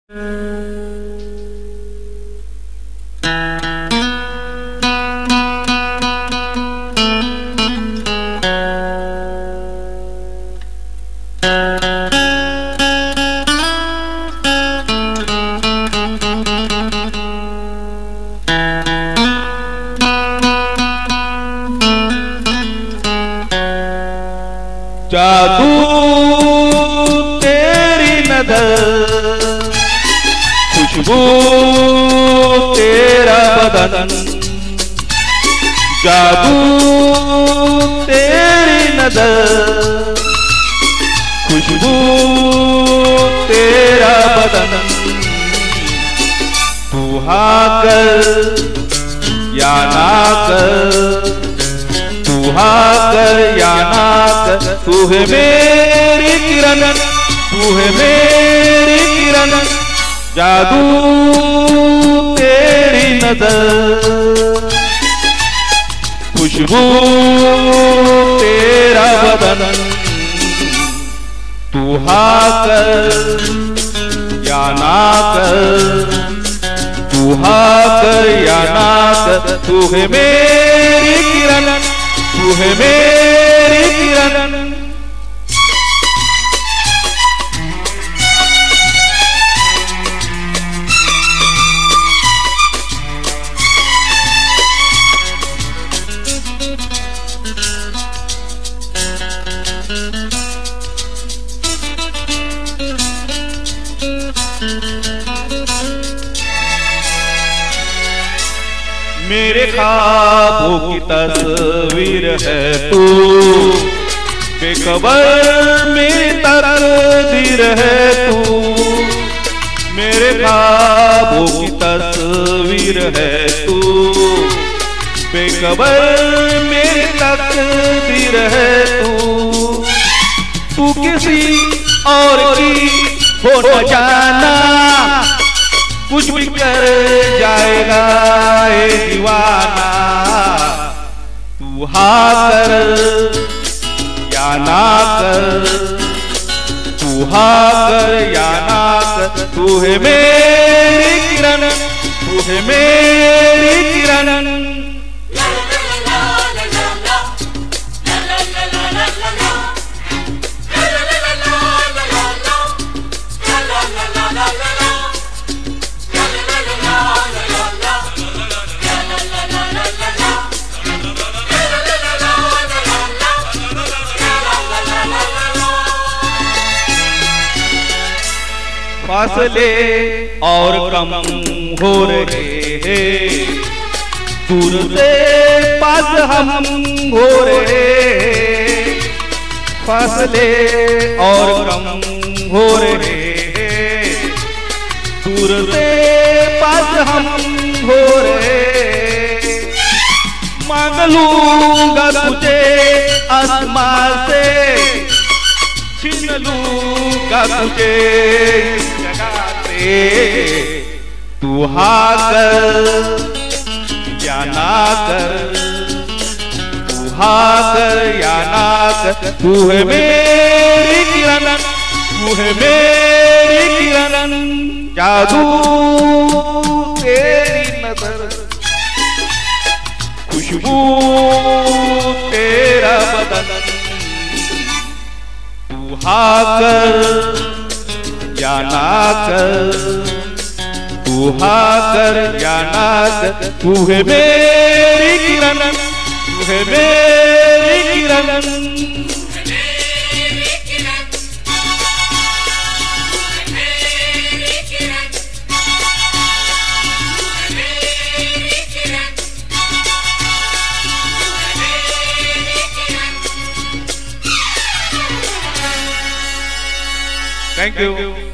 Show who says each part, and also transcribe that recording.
Speaker 1: जादू तेरी नजर, खुशबू तेरा बदन। जादू तेरी नजर, खुशबू तेरा बदन। तू हाँ कर या ना कर, तू हाँ कर या ना कर, तू है मेरी किरण, तू है मेरी किरण। जादू तेरी नजर, खुशबू तेरा बदन। तू हाँ कर या ना कर, तू हाँ कर या ना कर, तू है मेरी किरण, तू है मेरी किरण। मेरे ख्वाबों की तस्वीर है तू, बेखबर मेरी तकदीर है तू। मेरे ख्वाबों की तस्वीर है तू, बेखबर मेरी तकदीर है तू। तू किसी और की हो न जाना, कुछ भी कर जाएगा ये दीवाना। तू हाँ कर या ना कर, तू हाँ कर या ना कर, तू है मेरी किरण, तू है मेरी किरण। फासले और कम हो रहे हैं, दूर से पास हम हो रहे हैं। फासले और कम हो रहे हैं, दूर से पास हम हो रहे हैं। मांग लूंगा तुझे आसमां से, छीन लूंगा तुझे तू हाँ कर या ना कर, तू हाँ कर या ना कर, तू है मेरी किरण, तू है मेरी किरण। जादू तेरी नजर, खुशबू तेरा बदन। तू हाँ कर या ना कर, तू हाँ कर या ना कर, तू है मेरी किरण, तू है मेरी किरण। Thank you.